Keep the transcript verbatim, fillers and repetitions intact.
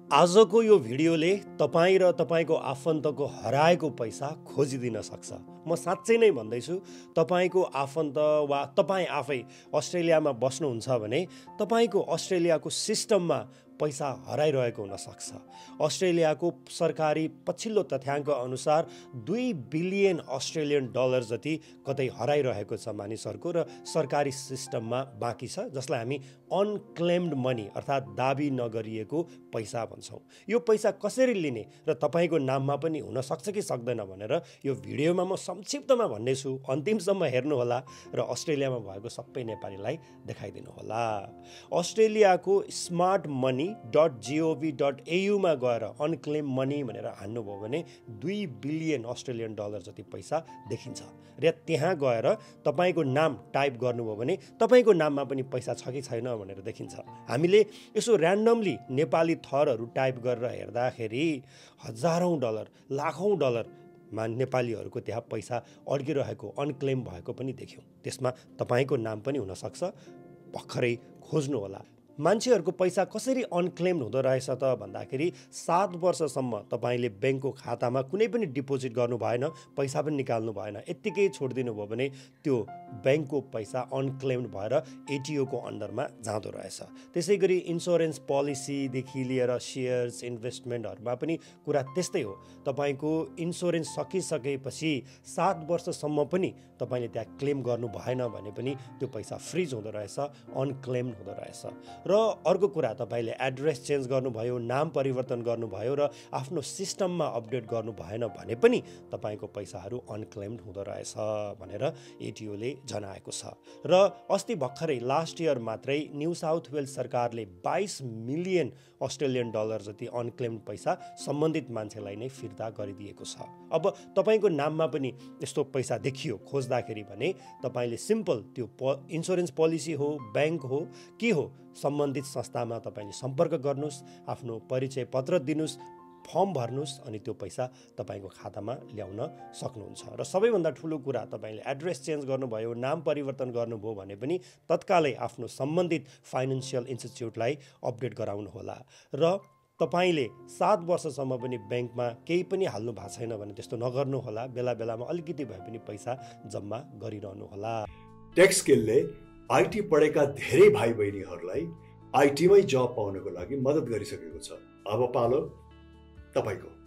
आजको यो भिडियोले तपाईँ र तपाईँको आफन्तको हराएको पैसा खोजिदिन सक्छ। म साँच्चै नै भन्दैछु, तपाईँको आफन्त वा तपाईँ आफै अस्ट्रेलियामा बस्नुहुन्छ भने तपाईँको अस्ट्रेलियाको सिस्टममा पैसा हराइरहेको हुनसक्छ। अस्ट्रेलियाको सरकारी पछिल्लो तथ्याङ्क अनुसार दुई बिलियन अस्ट्रेलियन डलर जति कतै हराइरहेको छ मानिसहरूको र सरकारी सिस्टममा बाँकी छ, जसलाई हामी अनक्लेम्ड मनी अर्थात् दाबी नगरिएको पैसा भन्छौँ। यो पैसा कसरी लिने र तपाईँको नाममा पनि हुनसक्छ कि सक्दैन भनेर यो भिडियोमा म संक्षिप्तमा भन्नेछु। अन्तिमसम्म हेर्नुहोला र अस्ट्रेलियामा भएको सबै नेपालीलाई देखाइदिनु होला। अस्ट्रेलियाको smart money dot G O V dot एयुमा गएर अनक्लेम मनी भनेर हान्नुभयो भने दुई बिलियन अस्ट्रेलियन डलर जति पैसा देखिन्छ र त्यहाँ गएर तपाईँको नाम टाइप गर्नुभयो भने तपाईँको नाममा पनि पैसा छ कि छैन भनेर देखिन्छ। हामीले यसो ऱ्यान्डमली नेपाली थरहरू टाइप गरेर हेर्दाखेरि हजारौँ डलर लाखौँ डलर मा नेपालीहरूको त्यहाँ पैसा अड्किरहेको अनक्लेम भएको पनि देख्यौँ। त्यसमा तपाईँको नाम पनि हुनसक्छ, भर्खरै खोज्नुहोला। मान्छेहरूको पैसा कसरी अनक्लेम्ड हुँदो रहेछ त भन्दाखेरि सात वर्षसम्म तपाईँले ब्याङ्कको खातामा कुनै पनि डिपोजिट गर्नु भएन, पैसा पनि निकाल्नु भएन, यत्तिकै छोडिदिनु भयो भने त्यो ब्याङ्कको पैसा अनक्लेम्ड भएर एटिओको अन्डरमा जाँदो रहेछ। त्यसै गरी इन्सुरेन्स पोलिसीदेखि लिएर सेयर्स इन्भेस्टमेन्टहरूमा पनि कुरा त्यस्तै हो। तपाईँको इन्सुरेन्स सकिसकेपछि सात वर्षसम्म पनि तपाईँले त्यहाँ क्लेम गर्नु भएन भने पनि त्यो पैसा फ्रिज हुँदो रहेछ, अनक्लेम्ड हुँदो रहेछ। र अर्को कुरा, तपाईँले एड्रेस चेन्ज गर्नुभयो, नाम परिवर्तन गर्नुभयो र आफ्नो सिस्टममा अपडेट गर्नु भएन भने पनि तपाईँको पैसाहरू अनक्लेम्ड हुँदो रहेछ भनेर एटिओले जनाएको छ। र अस्ति भर्खरै लास्ट इयर मात्रै न्यू साउथ वेल्स सरकारले बाइस मिलियन अस्ट्रेलियन डलर जति अनक्लेम्ड पैसा सम्बन्धित मान्छेलाई नै फिर्ता गरिदिएको छ। अब तपाईँको नाममा पनि यस्तो पैसा देखियो खोज्दाखेरि भने तपाईँले सिम्पल त्यो प इन्सुरेन्स पोलिसी हो, ब्याङ्क हो के हो, सम्बन्धित संस्थामा तपाईँले सम्पर्क गर्नुहोस्, आफ्नो परिचय पत्र दिनुहोस्, फर्म भर्नुहोस्, अनि त्यो पैसा तपाईँको खातामा ल्याउन सक्नुहुन्छ। र सबैभन्दा ठुलो कुरा, तपाईँले एड्रेस चेन्ज गर्नुभयो, नाम परिवर्तन गर्नुभयो भने पनि तत्कालै आफ्नो सम्बन्धित फाइनेन्सियल इन्स्टिट्युटलाई अपडेट गराउनु होला। र तपाईँले सात वर्षसम्म पनि ब्याङ्कमा केही पनि हाल्नु भएको छैन भने त्यस्तो नगर्नु होला। बेला बेलामा अलिकति भए पनि पैसा जम्मा गरिरहनु होला। टेक्स स्किलले आइटी पढेका धेरै भाइ बहिनीहरूलाई आइटीमै जब पाउनको लागि मद्दत गरिसकेको छ। अब पालो तपाईको।